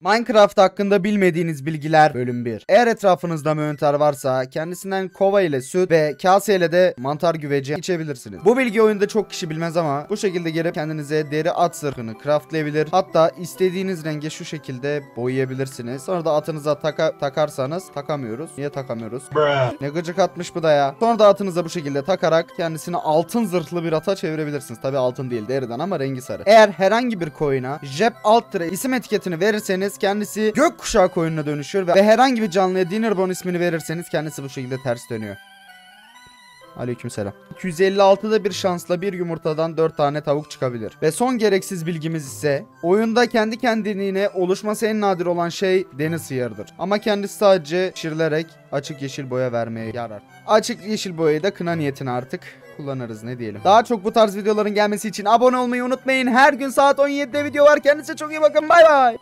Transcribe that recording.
Minecraft hakkında bilmediğiniz bilgiler bölüm 1. Eğer etrafınızda mantar varsa kendisinden kova ile süt ve kase ile de mantar güveci içebilirsiniz. Bu bilgi oyunda çok kişi bilmez ama bu şekilde gelip kendinize deri at zırhını craftlayabilir. Hatta istediğiniz renge şu şekilde boyayabilirsiniz. Sonra da atınıza takarsanız takamıyoruz. Niye takamıyoruz? Ne gıcık atmış bu da ya. Sonra da atınıza bu şekilde takarak kendisini altın zırhlı bir ata çevirebilirsiniz. Tabi altın değil, deriden ama rengi sarı. Eğer herhangi bir koyuna Jep Altre isim etiketini verirseniz kendisi gökkuşağı koyununa dönüşür ve herhangi bir canlıya Dinnerbone ismini verirseniz kendisi bu şekilde ters dönüyor. Aleykümselam. 256'da bir şansla bir yumurtadan 4 tane tavuk çıkabilir. Ve son gereksiz bilgimiz ise oyunda kendi kendiliğine oluşması en nadir olan şey deniz sıyarıdır. Ama kendisi sadece pişirilerek açık yeşil boya vermeye yarar. Açık yeşil boyayı da kına niyetine artık kullanırız, ne diyelim. Daha çok bu tarz videoların gelmesi için abone olmayı unutmayın. Her gün saat 17'de video var. Kendinize çok iyi bakın. Bay bay.